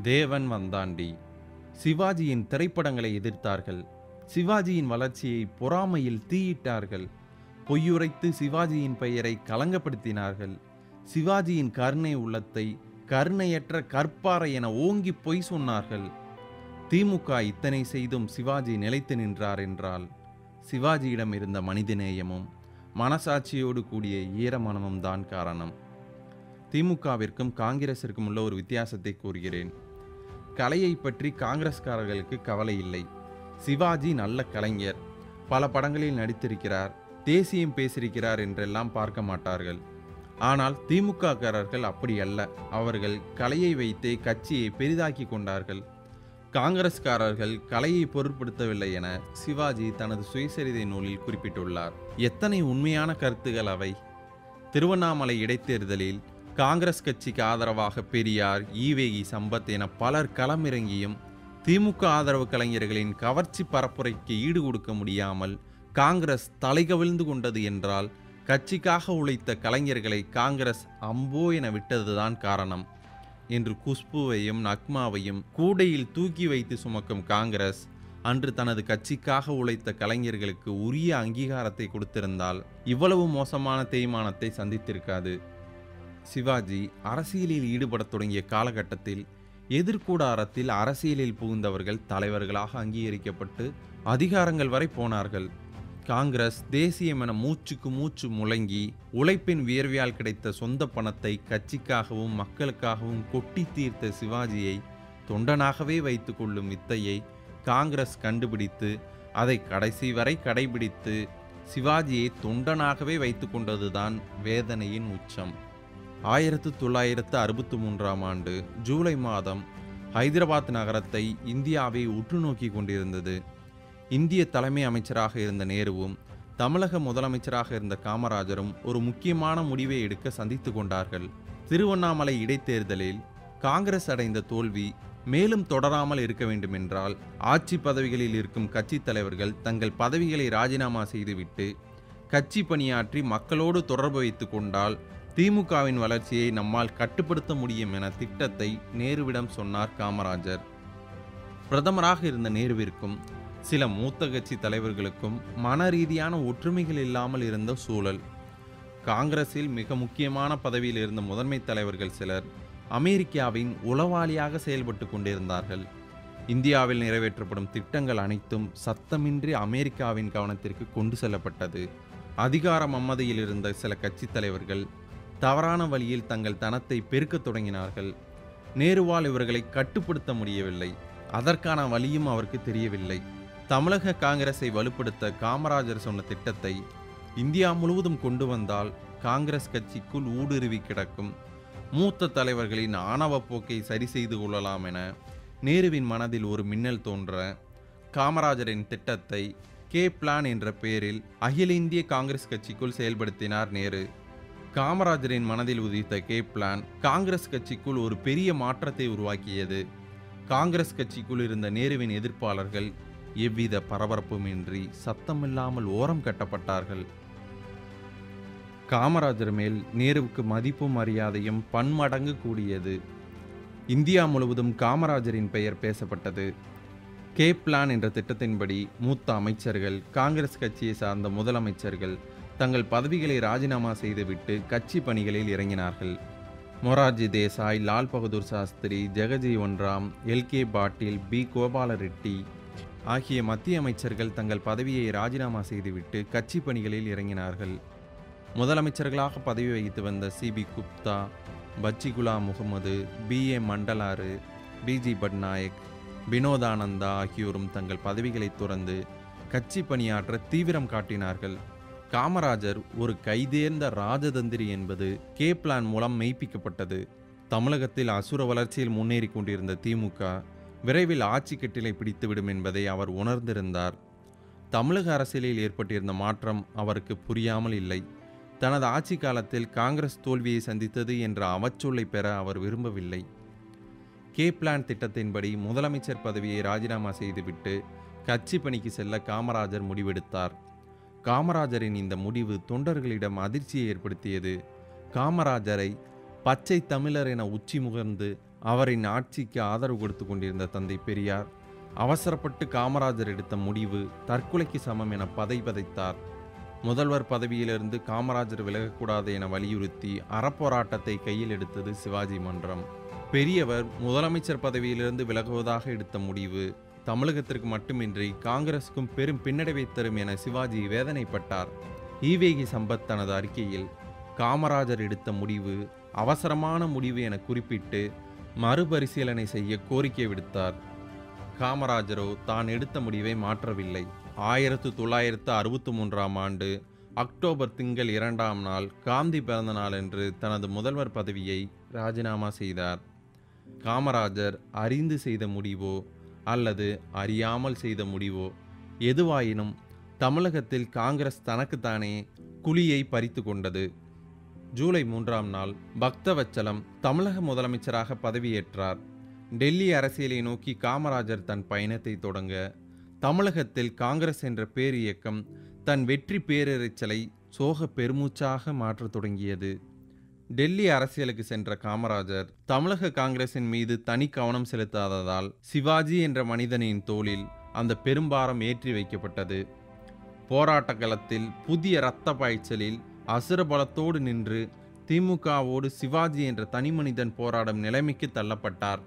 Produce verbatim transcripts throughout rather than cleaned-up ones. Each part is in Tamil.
தேவன் வந்தாண்டி. சிவாஜியின் திரைப்படங்களை எதிர்த்தார்கள். சிவாஜியின் வளர்ச்சியை பொறாமையில் தீயிட்டார்கள். பொய்யுரைத்து சிவாஜியின் பெயரை களங்கப்படுத்தினார்கள். சிவாஜியின் கருணை உள்ளத்தை கருணையற்ற கற்பாறை என ஓங்கி பொய் சொன்னார்கள். திமுக இத்தனை செய்தும் சிவாஜி நிலைத்து நின்றார் என்றால் சிவாஜியிடம் இருந்த மனிதநேயமும் மனசாட்சியோடு கூடிய ஈரமனமும் தான் காரணம். திமுகவிற்கும் காங்கிரசிற்கும் உள்ள ஒரு வித்தியாசத்தை கூறுகிறேன். கலையை பற்றி காங்கிரஸ்காரர்களுக்கு கவலை இல்லை. சிவாஜி நல்ல கலைஞர், பல படங்களில் நடித்திருக்கிறார், தேசியம் பேசியிருக்கிறார் என்றெல்லாம் பார்க்க மாட்டார்கள். ஆனால் திமுக காரர்கள் அப்படி அல்ல. அவர்கள் கலையை வைத்தே கட்சியை பெரிதாக்கி கொண்டார்கள். காங்கிரஸ்காரர்கள் கலையை பொருட்படுத்தவில்லை என சிவாஜி தனது சுயசரிதை நூலில் குறிப்பிட்டுள்ளார். எத்தனை உண்மையான கருத்துகள் அவை! திருவண்ணாமலை இடைத்தேர்தலில் காங்கிரஸ் கட்சிக்கு ஆதரவாக பெரியார், ஈவேகி, சம்பத் என பலர் களமிறங்கியும் திமுக ஆதரவு கலைஞர்களின் கவர்ச்சி பரப்புரைக்கு ஈடு கொடுக்க முடியாமல் காங்கிரஸ் தலைகவிழ்ந்து கொண்டது என்றால் கட்சிக்காக உழைத்த கலைஞர்களை காங்கிரஸ் அம்போ என விட்டதுதான் காரணம் என்று குஷ்புவையும் நக்மாவையும் கூடையில் தூக்கி வைத்து சுமக்கும் காங்கிரஸ் அன்று தனது கட்சிக்காக உழைத்த கலைஞர்களுக்கு உரிய அங்கீகாரத்தை கொடுத்திருந்தால் இவ்வளவு மோசமான தேய்மானத்தை சந்தித்திருக்காது. சிவாஜி அரசியலில் ஈடுபடத் தொடங்கிய காலகட்டத்தில் எதிர்கூடாரத்தில் அரசியலில் புகுந்தவர்கள் தலைவர்களாக அங்கீகரிக்கப்பட்டு அதிகாரங்கள் வரை போனார்கள். காங்கிரஸ் தேசியம் என மூச்சுக்கு மூச்சு முழங்கி உழைப்பின் வியர்வையால் கிடைத்த சொந்த பணத்தை கட்சிக்காகவும் மக்களுக்காகவும் கொட்டி தீர்த்த சிவாஜியை தொண்டனாகவே வைத்து கொள்ளும் வித்தையை காங்கிரஸ் கண்டுபிடித்து அதை கடைசி வரை கடைபிடித்து சிவாஜியை தொண்டனாகவே வைத்து கொண்டதுதான் வேதனையின் உச்சம். ஆயிரத்து தொள்ளாயிரத்து அறுபத்தி மூன்றாம் ஆண்டு ஜூலை மாதம் ஹைதராபாத் நகரத்தை இந்தியாவை உற்று நோக்கி கொண்டிருந்தது. இந்திய தலைமை அமைச்சராக இருந்த நேருவும் தமிழக முதலமைச்சராக இருந்த காமராஜரும் ஒரு முக்கியமான முடிவை எடுக்க சந்தித்து கொண்டார்கள். திருவண்ணாமலை இடைத்தேர்தலில் காங்கிரஸ் அடைந்த தோல்வி மேலும் தொடராமல் இருக்க வேண்டுமென்றால் ஆட்சி பதவிகளில் இருக்கும் கட்சி தலைவர்கள் தங்கள் பதவிகளை ராஜினாமா செய்துவிட்டு கட்சி பணியாற்றி மக்களோடு தொடர்பு வைத்து கொண்டால் திமுகவின் வளர்ச்சியை நம்மால் கட்டுப்படுத்த முடியும் என திட்டத்தை நேருவிடம் சொன்னார் காமராஜர். பிரதமராக இருந்த நேருவிற்கும் சில மூத்த கட்சி தலைவர்களுக்கும் மன ரீதியான ஒற்றுமைகள் இல்லாமல் இருந்த சூழல். காங்கிரஸில் மிக முக்கியமான பதவியில் இருந்த முதன்மை தலைவர்கள் சிலர் அமெரிக்காவின் உளவாளியாக செயல்பட்டு கொண்டிருந்தார்கள். இந்தியாவில் நிறைவேற்றப்படும் திட்டங்கள் அனைத்தும் சத்தமின்றி அமெரிக்காவின் கவனத்திற்கு கொண்டு செல்லப்பட்டது. அதிகார மம்மதியில் இருந்த சில கட்சி தலைவர்கள் தவறான வழியில் தங்கள் தனத்தை பெருக்கத் தொடங்கினார்கள். நேருவால் இவர்களை கட்டுப்படுத்த முடியவில்லை. அதற்கான வழியும் அவருக்கு தெரியவில்லை. தமிழக காங்கிரஸை வலுப்படுத்த காமராஜர் சொன்ன திட்டத்தை இந்தியா முழுவதும் கொண்டு வந்தால் காங்கிரஸ் கட்சிக்குள் ஊடுருவி கிடக்கும் மூத்த தலைவர்களின் ஆணவ போக்கை சரி செய்து கொள்ளலாம் என நேருவின் மனதில் ஒரு மின்னல் தோன்ற காமராஜரின் திட்டத்தை கே பிளான் என்ற பெயரில் அகில இந்திய காங்கிரஸ் கட்சிக்குள் செயல்படுத்தினார் நேரு. காமராஜரின் மனதில் உதித்த கே பிளான் காங்கிரஸ் கட்சிக்குள் ஒரு பெரிய மாற்றத்தை உருவாக்கியது. காங்கிரஸ் கட்சிக்குள் இருந்த நேருவின் எதிர்ப்பாளர்கள் எவ்வித பரபரப்புமின்றி சத்தமில்லாமல் ஓரம் கட்டப்பட்டார்கள். காமராஜர் மேல் நேருவுக்கு மதிப்பும் மரியாதையும் பன்மடங்கு கூடியது. இந்தியா முழுவதும் காமராஜரின் பெயர் பேசப்பட்டது. கே பிளான் என்ற திட்டத்தின்படி மூத்த அமைச்சர்கள், காங்கிரஸ் கட்சியை சார்ந்த முதலமைச்சர்கள் தங்கள் பதவிகளை ராஜினாமா செய்துவிட்டு கட்சி பணிகளில் இறங்கினார்கள். Morarji Desai, Lal Bahadur Shastri, Jagjivan Ram, L K Patil, P Gopala Reddy ஆகிய மத்திய அமைச்சர்கள் தங்கள் பதவியை ராஜினாமா செய்துவிட்டு கட்சி பணிகளில் இறங்கினார்கள். முதலமைச்சர்களாக பதவி வகித்து வந்த C P Gupta, Bakshi Ghulam Mohammad, P A மண்டலாறு, பி ஜி பட்நாயக், வினோதானந்தா ஆகியோரும் தங்கள் பதவிகளை துறந்து கட்சி பணியாற்ற தீவிரம் காட்டினார்கள். காமராஜர் ஒரு கைதேர்ந்த ராஜதந்திரி என்பது கே பிளான் மூலம் மெய்ப்பிக்கப்பட்டது. தமிழகத்தில் அசுர வளர்ச்சியில் முன்னேறி கொண்டிருந்த திமுக விரைவில் ஆட்சி கட்டிலை பிடித்துவிடும் என்பதை அவர் உணர்ந்திருந்தார். தமிழக அரசியலில் ஏற்பட்டிருந்த மாற்றம் அவருக்கு புரியாமல் இல்லை. தனது ஆட்சி காலத்தில் காங்கிரஸ் தோல்வியை சந்தித்தது என்ற அவச்சொல்லை பெற அவர் விரும்பவில்லை. கே பிளான் திட்டத்தின்படி முதலமைச்சர் பதவியை ராஜினாமா செய்துவிட்டு கட்சி பணிக்கு செல்ல காமராஜர் முடிவெடுத்தார். காமராஜரின் இந்த முடிவு தொண்டர்களிடம் அதிர்ச்சியை ஏற்படுத்தியது. காமராஜரை பச்சை தமிழர் என உச்சி முகர்ந்து அவரின் ஆட்சிக்கு ஆதரவு கொடுத்து கொண்டிருந்த தந்தை பெரியார் அவசரப்பட்டு காமராஜர் எடுத்த முடிவு தற்கொலைக்கு சமம் என பதை பதைத்தார். முதல்வர் பதவியிலிருந்து காமராஜர் விலகக்கூடாது என வலியுறுத்தி அறப்போராட்டத்தை கையில் எடுத்தது சிவாஜி மன்றம். பெரியவர் முதலமைச்சர் பதவியிலிருந்து விலகுவதாக எடுத்த முடிவு தமிழகத்திற்கு மட்டுமின்றி காங்கிரசுக்கும் பெரும் பின்னடைவை தரும் என சிவாஜி வேதனைப்பட்டார். ஈவேகி சம்பத் தனது அறிக்கையில் காமராஜர் எடுத்த முடிவு அவசரமான முடிவு என குறிப்பிட்டு மறுபரிசீலனை செய்ய கோரிக்கை விடுத்தார். காமராஜரோ தான் எடுத்த முடிவை மாற்றவில்லை. ஆயிரத்து தொள்ளாயிரத்து அறுபத்தி மூன்றாம் ஆண்டு அக்டோபர் திங்கள் இரண்டாம் நாள் காந்தி பிறந்த நாள் என்று தனது முதல்வர் பதவியை ராஜினாமா செய்தார். காமராஜர் அறிந்து செய்த முடிவோ அல்லது அறியாமல் செய்த முடிவோ எதுவாயினும் தமிழகத்தில் காங்கிரஸ் தனக்குத்தானே குழியை பறித்து கொண்டது. ஜூலை மூன்றாம் நாள் பக்தவச்சலம் தமிழக முதலமைச்சராக பதவியேற்றார். டெல்லி அரசியலை நோக்கி காமராஜர் தன் பயணத்தை தொடங்க தமிழகத்தில் காங்கிரஸ் என்ற பேர் இயக்கம் தன் வெற்றி பேரிரைச்சலை சோக பெருமூச்சாக மாற்றத் தொடங்கியது. டெல்லி அரசியலுக்கு சென்ற காமராஜர் தமிழக காங்கிரசின் மீது தனி கவனம் செலுத்தாததால் சிவாஜி என்ற மனிதனின் தோளில் அந்த பெரும்பாரம் ஏற்றி வைக்கப்பட்டது. போராட்ட களத்தில் புதிய இரத்த பாய்ச்சலில் அசுர பலத்தோடு நின்று திமுகவோடு சிவாஜி என்ற தனிமனிதன் போராடும் நிலைமைக்கு தள்ளப்பட்டார்.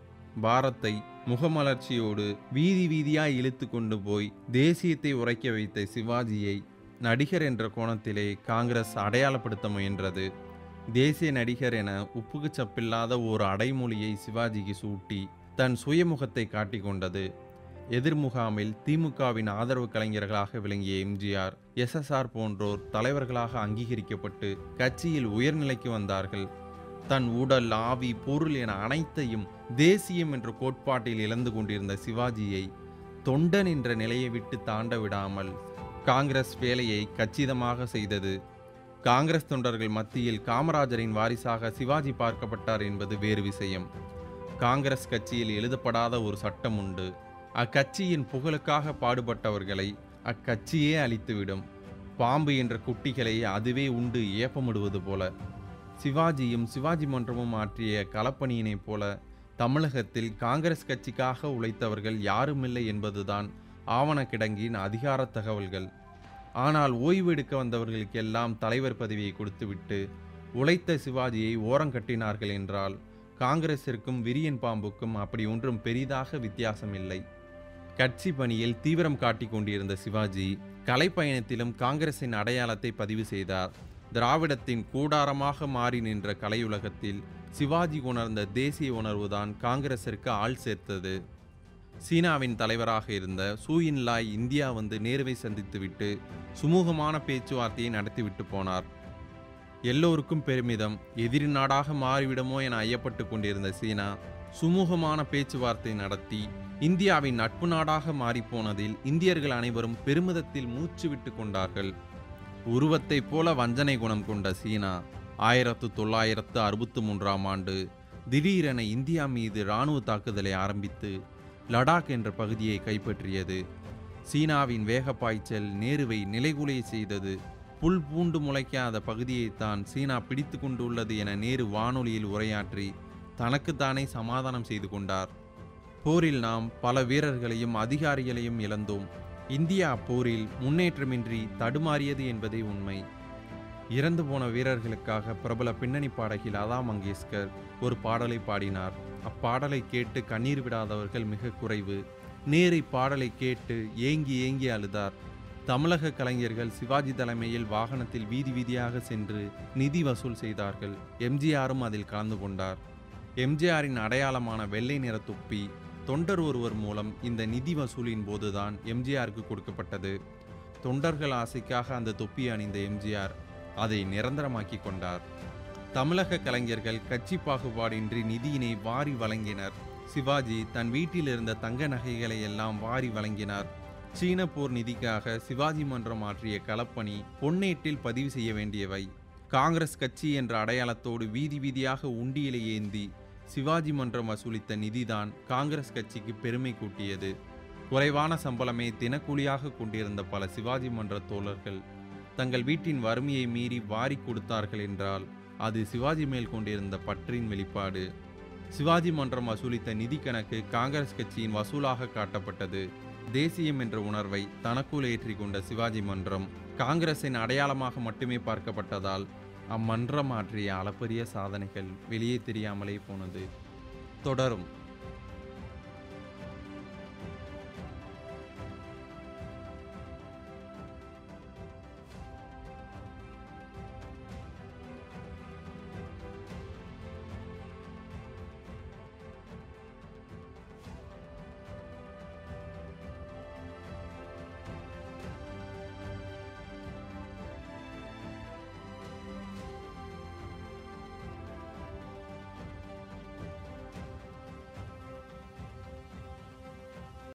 பாரத்தை முகமலர்ச்சியோடு வீதி வீதியாய் இழுத்து கொண்டு போய் தேசியத்தை உரைக்க வைத்த சிவாஜியை நடிகர் என்ற கோணத்திலே காங்கிரஸ் அடையாளப்படுத்த முயன்றது. தேசிய நடிகர் என உப்புக்கு சப்பில்லாத ஒரு அடைமொழியை சிவாஜிக்கு சூட்டி தன் சுயமுகத்தை காட்டிக்கொண்டது. எதிர்முகாமில் திமுகவின் ஆதரவு கலைஞர்களாக விளங்கிய எம்ஜிஆர், எஸ்எஸ்ஆர் போன்றோர் தலைவர்களாக அங்கீகரிக்கப்பட்டு கட்சியில் உயர்நிலைக்கு வந்தார்கள். தன் உடல், ஆவி, பொருள் என அனைத்தையும் தேசியம் என்ற கோட்பாட்டில் இழந்து கொண்டிருந்த சிவாஜியை தொண்டன் என்ற நிலையை விட்டு தாண்ட விடாமல் காங்கிரஸ் வேலையை கச்சிதமாக செய்தது. காங்கிரஸ் தொண்டர்கள் மத்தியில் காமராஜரின் வாரிசாக சிவாஜி பார்க்கப்பட்டார் என்பது வேறு விஷயம். காங்கிரஸ் கட்சியில் எழுதப்படாத ஒரு சட்டம் உண்டு. அக்கட்சியின் புகழுக்காக பாடுபட்டவர்களை அக்கட்சியே அழித்துவிடும். பாம்பு என்ற குட்டிகளை அதுவே உண்டு ஏப்பமிடுவது போல சிவாஜியும் சிவாஜி மன்றமும் ஆற்றிய களப்பணியினைப் போல தமிழகத்தில் காங்கிரஸ் கட்சிக்காக உழைத்தவர்கள் யாருமில்லை என்பதுதான் ஆவண கிடங்கின் அதிகார தகவல்கள். ஆனால் ஓய்வு எடுக்க வந்தவர்களுக்கெல்லாம் தலைவர் பதவியை கொடுத்துவிட்டு உழைத்த சிவாஜியை ஓரங்கட்டினார்கள் என்றால் காங்கிரசிற்கும் விரியன் பாம்புக்கும் அப்படி ஒன்றும் பெரிதாக வித்தியாசம் இல்லை. கட்சி பணியில் தீவிரம் காட்டிக் கொண்டிருந்த சிவாஜி கலைப்பயணத்திலும் காங்கிரசின் அடையாளத்தை பதிவு செய்தார். திராவிடத்தின் கூடாரமாக மாறி நின்ற கலையுலகத்தில் சிவாஜி உணர்ந்த தேசிய உணர்வுதான் காங்கிரசிற்கு ஆள் சேர்த்தது. சீனாவின் தலைவராக இருந்த சூயின்லாய் இந்தியா வந்து நேருவை சந்தித்துவிட்டு சுமூகமான பேச்சுவார்த்தையை நடத்திவிட்டு போனார். எல்லோருக்கும் பெருமிதம். எதிரி நாடாக மாறிவிடுமோ என ஐயப்பட்டு கொண்டிருந்த சீனா சுமூகமான பேச்சுவார்த்தை நடத்தி இந்தியாவின் நட்பு நாடாக மாறிப்போனதில் இந்தியர்கள் அனைவரும் பெருமிதத்தில் மூச்சு விட்டு கொண்டார்கள். உருவத்தை போல வஞ்சனை குணம் கொண்ட சீனா ஆயிரத்து தொள்ளாயிரத்து அறுபத்தி மூன்றாம் ஆண்டு திடீரென இந்தியா மீது இராணுவ தாக்குதலை ஆரம்பித்து லடாக் என்ற பகுதியை கைப்பற்றியது. சீனாவின் வேக பாய்ச்சல் நேருவை நிலைகுலைய செய்தது. புல் பூண்டு முளைக்காத பகுதியைத்தான் சீனா பிடித்து கொண்டுள்ளது என நேரு வானொலியில் உரையாற்றி தனக்குத்தானே சமாதானம் செய்து கொண்டார். போரில் நாம் பல வீரர்களையும் அதிகாரிகளையும் இழந்தோம். இந்தியா போரில் முன்னேற்றமின்றி தடுமாறியது என்பதே உண்மை. இறந்து போன வீரர்களுக்காக பிரபல பின்னணி பாடகி லதா மங்கேஷ்கர் ஒரு பாடலை பாடினார். அப்பாடலை கேட்டு கண்ணீர் விடாதவர்கள் மிக குறைவு. நேரு பாடலை கேட்டு ஏங்கி ஏங்கி அழுதார். தமிழக கலைஞர்கள் சிவாஜி தலைமையில் வாகனத்தில் வீதி வீதியாக சென்று நிதி வசூல் செய்தார்கள். எம்ஜிஆரும் அதில் கலந்து கொண்டார். எம்ஜிஆரின் அடையாளமான வெள்ளை நிற தொப்பி தொண்டர் ஒருவர் மூலம் இந்த நிதி வசூலின் போதுதான் எம்ஜிஆருக்கு கொடுக்கப்பட்டது. தொண்டர்கள் ஆசைக்காக அந்த தொப்பி அணிந்த எம்ஜிஆர் அதை நிரந்தரமாக்கி கொண்டார். தமிழக கலைஞர்கள் கட்சி பாகுபாடின்றி நிதியினை வாரி வழங்கினர். சிவாஜி தன் வீட்டில் இருந்த தங்க நகைகளை எல்லாம் வாரி வழங்கினார். சீன போர் நிதிக்காக சிவாஜி மன்றம் ஆற்றிய களப்பணி பொன்னேட்டில் பதிவு செய்ய வேண்டியவை. காங்கிரஸ் கட்சி என்ற அடையாளத்தோடு வீதி வீதியாக உண்டியலை ஏந்தி சிவாஜி மன்றம் வசூலித்த நிதிதான் காங்கிரஸ் கட்சிக்கு பெருமை கூட்டியது. குறைவான சம்பளமே தினக்கூலியாக கொண்டிருந்த பல சிவாஜி மன்ற தோழர்கள் தங்கள் வீட்டின் வறுமையை மீறி வாரி கொடுத்தார்கள் என்றால் அது சிவாஜி மேல் கொண்டிருந்த பற்றின் வெளிப்பாடு. சிவாஜி மன்றம் வசூலித்த நிதி கணக்கு காங்கிரஸ் கட்சியின் வசூலாக காட்டப்பட்டது. தேசியம் என்ற உணர்வை தனக்குள் ஏற்றி கொண்ட சிவாஜி மன்றம் காங்கிரசின் அடையாளமாக மட்டுமே பார்க்கப்பட்டதால் அம்மன்றம் ஆற்றிய அளப்பரிய சாதனைகள் வெளியே தெரியாமலே போனது. தொடரும்.